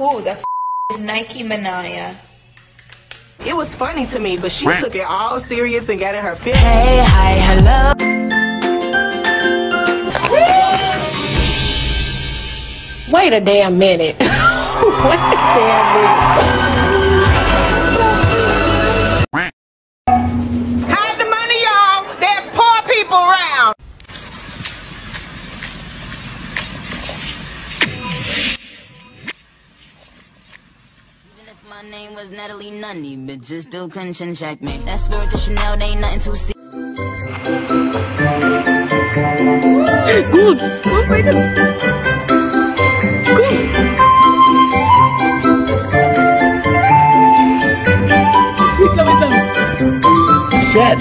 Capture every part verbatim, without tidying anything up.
Who the f is Nike Manaya? It was funny to me, but she took it all serious and got in her feelings. Hey, hi, hello. Wait a damn minute. Wait a damn minute. Hide the money, y'all. There's poor people around. Even if my name was Natalie Nunny, bitches still couldn't chin check me. That spirit to Chanel, they ain't nothing to see. Good. Oh my God. Shit.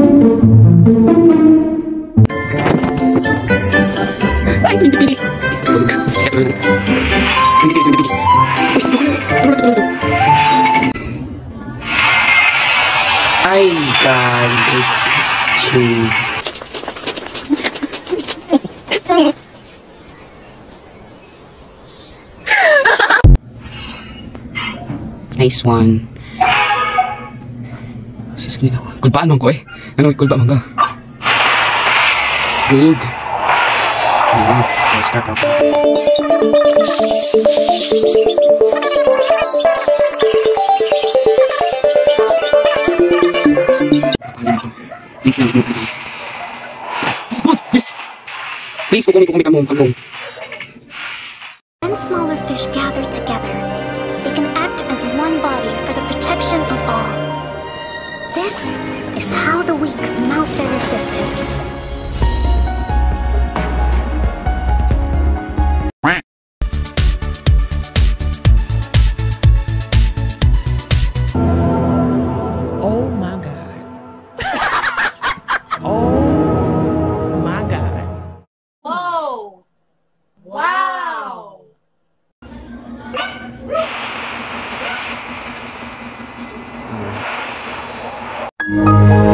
Ay, pindi-pindi. Ay, God. Nice one. Sis, ganito. Kulbaan man ko eh. Ano, kulbaan man ka? Good. Ayan. Okay, start off. Please lang, good. Good! Yes! Please, Kokomi, Kokomi, come home, come home. When smaller fish gather together, they can act as one body for the protection of all. This is how the weak mount their resistance. Oh my God. Oh my God. Whoa! Wow! Mm.